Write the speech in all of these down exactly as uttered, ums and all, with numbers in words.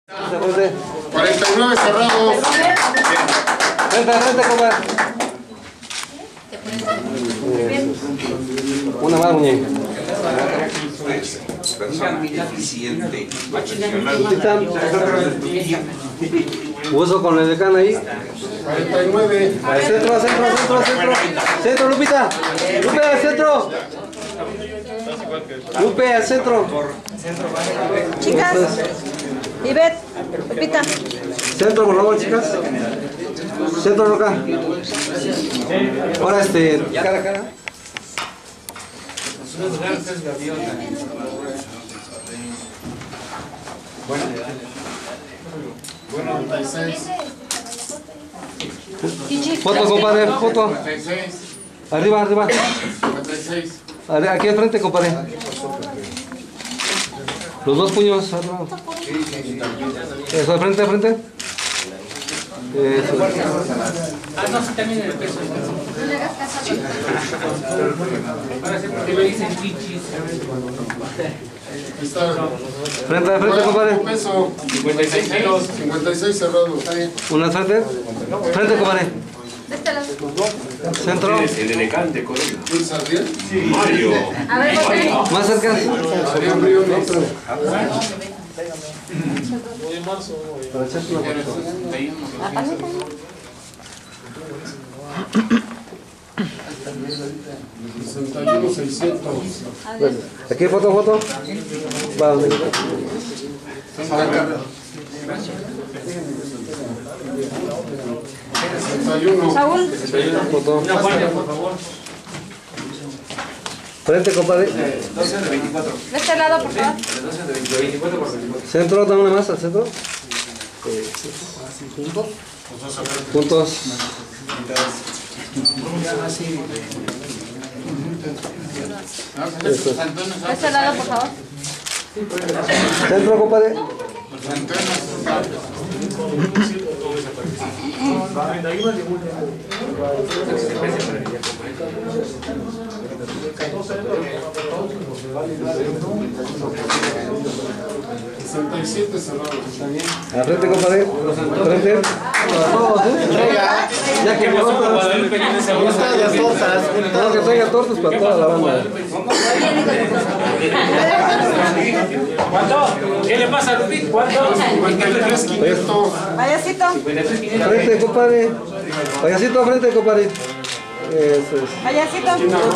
cuarenta y nueve cerrados. Frente, frente, compadre. Una más, muñeca. Uso con el decano ahí. cuarenta y nueve. Al centro, al centro, al centro, al centro. Centro, Lupita. Lupe, al centro. Lupe, al centro. Chicas. Ivette, Lupita. Centro, por favor, chicas. Centro, acá. Ahora, este, cara a cara. Bueno, bueno, noventa y seis. Foto, compadre, foto. noventa y seis. Arriba, arriba. noventa y seis. Aquí al frente, compadre. Los dos puños. Arriba. Eso, al frente, al frente. Eso. Ah, no, sí, también el peso. No le hagas caso a los... Ahora sí, porque me dicen chichis. Frente, frente, compadre. Peso. cincuenta y seis kilos. cincuenta y seis cerrado. Una frente. Frente, compadre. De este lado. Centro. El elegante Corona. ¿Luis Adrián? Sí. Mario. A ver, José. Más cerca. Adrián Río Negro. Para echarte una foto. sesenta y uno seiscientos. Aquí, foto, foto. Va, donde sesenta y uno. Saúl. foto. Una guardia, por favor. Frente, compadre. De este lado, por favor. Centro, dame una más al centro. Puntos. Eso es. De este lado, por favor. Centro, compadre. sesenta y siete cerrados. Al frente, compadre. Frente. Ya que me No, que traiga tortas para toda la banda. ¿Cuánto? ¿Qué le pasa a Lupit? ¿Cuánto? cincuenta y tres quinientos. Payasito. Frente, compadre. Payasito, frente, compadre. Eso es. Payasito.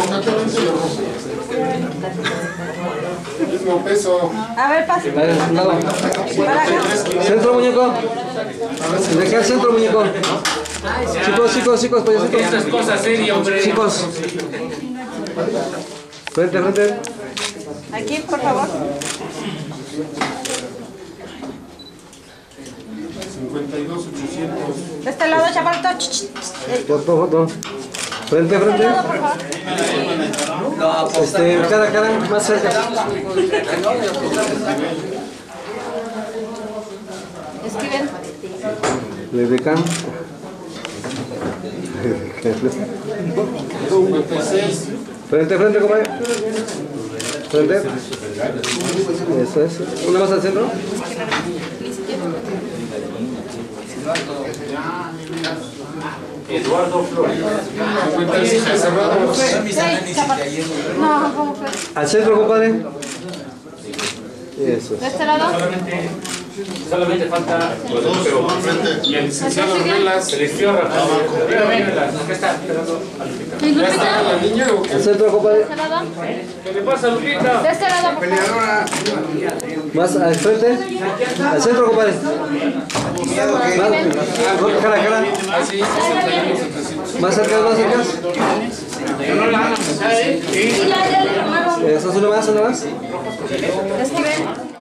Mismo peso. A ver, pase. A ver, un lado. Para acá. Centro, muñeco. De acá al centro, muñeco. Chicos, chicos, chicos, payasitos. Estas cosas serias, hombre. Chicos. Frente, frente. Aquí, por favor. cincuenta y dos ochocientos. De este lado, chaparrito. Foto, foto. Frente, De este frente. lado, por favor. Este, cara a cara, más cerca. Escriben. Le decan. cincuenta y seis. Frente, frente, compadre. Frente. Eso es. Una más al centro. Eduardo Flores. cincuenta y siete cerrados. No, ¿cómo fue? Al centro, compadre. Eso De es. este lado. Solamente, solamente falta... Y el licenciado Velas. Selección rápida. ¿Qué está? ¿Y ¿Ya está Lupita? la niña o Al qué? centro, De compadre. este lado. ¿Qué le pasa a Lupita? De este lado, por favor. Más al frente. Al centro, compadre. Más, cara a cara. Más cerca, más cerca. Eso es una más, una más. Escriben.